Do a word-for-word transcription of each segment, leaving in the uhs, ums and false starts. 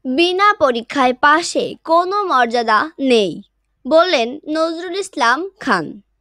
বিনা পরীক্ষায় পাশে কোনো মর্যাদা নেই বললেন নজরুল ইসলাম খান।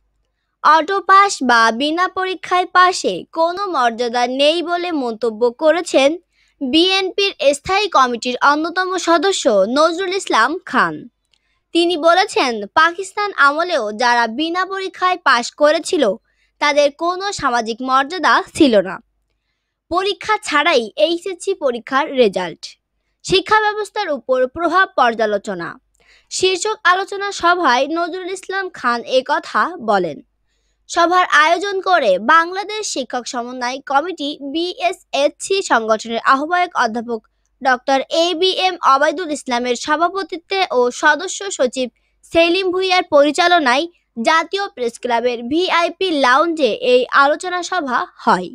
অটো পাস বা বিনা পরীক্ষায় পাশে কোনো মর্যাদা নেই বলে মন্তব্য করেছেন বিএনপির স্থায়ী কমিটির অন্যতম সদস্য নজরুল ইসলাম খান। তিনি বলেছেন, পাকিস্তান আমলেও যারা বিনা পরীক্ষায় পাশ করেছিল তাদের কোনো সামাজিক মর্যাদা ছিল না। পরীক্ষা ছাড়াই এইচএসসি পরীক্ষার রেজাল্ট, শিক্ষা ব্যবস্থার উপর প্রভাব পর্যালোচনা শীর্ষক আলোচনা সভায় নজরুল ইসলাম খান এ কথা বলেন। সভার আয়োজন করে বাংলাদেশ শিক্ষক সমন্বয় কমিটি বিএসএসসি সংগঠনের আহ্বায়ক অধ্যাপক doctor A B M Obaidul ইসলামের সভাপতিত্বে ও সদস্য সচিব সেলিম ভুঁইয়ার পরিচালনায় জাতীয় প্রেস ক্লাবের ভিআইপি লাউঞ্জে এই আলোচনা সভা হয়।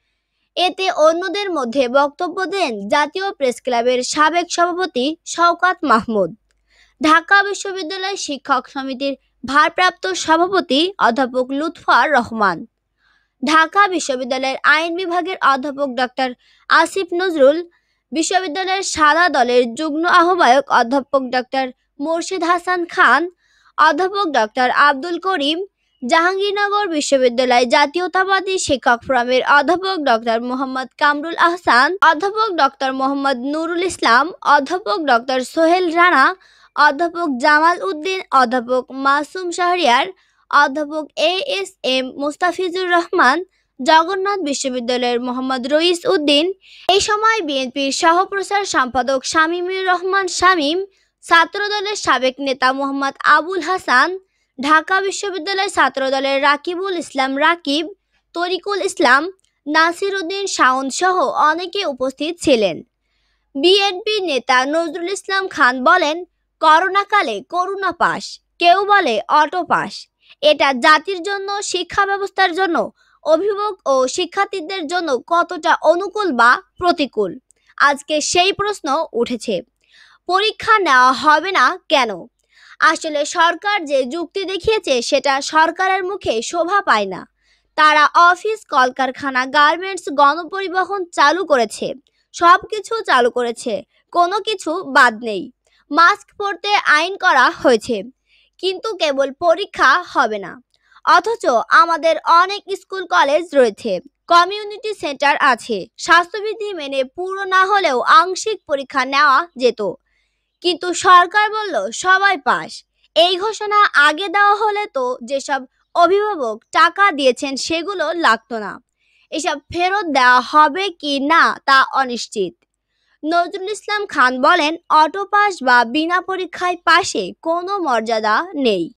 এতে অন্যদের মধ্যে বক্তব্য দেন জাতীয় প্রেস ক্লাবের সাবেক সভাপতি শওকত মাহমুদ, ঢাকা বিশ্ববিদ্যালয় শিক্ষক সমিতির ভারপ্রাপ্ত সভাপতি অধ্যাপক লুৎফর রহমান, ঢাকা বিশ্ববিদ্যালয়ের আইন বিভাগের অধ্যাপক ডক্টর আসিফ নজরুল, বিশ্ববিদ্যালয়ের সাদা দলের যুগ্ম আহ্বায়ক অধ্যাপক ডক্টর মোর্শেদ হাসান খান, অধ্যাপক ডক্টর আব্দুল করিম, জাহাঙ্গীরনগর বিশ্ববিদ্যালয় জাতীয়তাবাদী শিক্ষক ফোরামের অধ্যাপক ডক্টর মোহাম্মদ কামরুল আহসান, অধ্যাপক ডক্টর মোহাম্মদ নুরুল ইসলাম, অধ্যাপক ডক্টর সোহেল রানা, অধ্যাপক জামাল উদ্দিন, অধ্যাপক মাসুম শাহরিয়ার, অধ্যাপক A S M Mustafizur Rahman, Jagannath বিশ্ববিদ্যালয়ের মোহাম্মদ রইস উদ্দিন। এই সময় বিএনপির সহপ্রচার সম্পাদক শামীমুর রহমান শামীম, ছাত্রদলের সাবেক নেতা মোহাম্মদ আবুল হাসান, ঢাকা বিশ্ববিদ্যালয় ছাত্রদলের রাকিবুল ইসলাম রাকিব, তরিকুল ইসলাম, নাসির উদ্দিন শাওন সহ অনেকে উপস্থিত ছিলেন। বিএনপি নেতা নজরুল ইসলাম খান বলেন, করোনাকালে করোনা পাস, কেউ বলে অটো পাস, এটা জাতির জন্য, শিক্ষা ব্যবস্থার জন্য, অভিভাবক ও শিক্ষার্থীদের জন্য কতটা অনুকূল বা প্রতিকূল, আজকে সেই প্রশ্ন উঠেছে। পরীক্ষা নেওয়া হবে না কেন? আসলে সরকার যে যুক্তি দেখিয়েছে সেটা সরকারের মুখে শোভা পায় না। তারা অফিস, কলকারখানা, গার্মেন্টস, গণপরিবহন চালু করেছে, সব কিছু চালু করেছে, কোনো কিছু বাদ নেই। মাস্ক পরতে আইন করা হয়েছে, কিন্তু কেবল পরীক্ষা হবে না। অথচ আমাদের অনেক স্কুল কলেজ রয়েছে, কমিউনিটি সেন্টার আছে, স্বাস্থ্যবিধি মেনে পুরো না হলেও আংশিক পরীক্ষা নেওয়া যেত। কিন্তু সরকার বলল সবাই পাস। এই ঘোষণা আগে দেওয়া হলে তো যেসব অভিভাবক টাকা দিয়েছেন সেগুলো লাগতো না। এসব ফেরত দেওয়া হবে কি না তা অনিশ্চিত। নজরুল ইসলাম খান বলেন, অটো পাস বা বিনা পরীক্ষায় পাশে কোনো মর্যাদা নেই।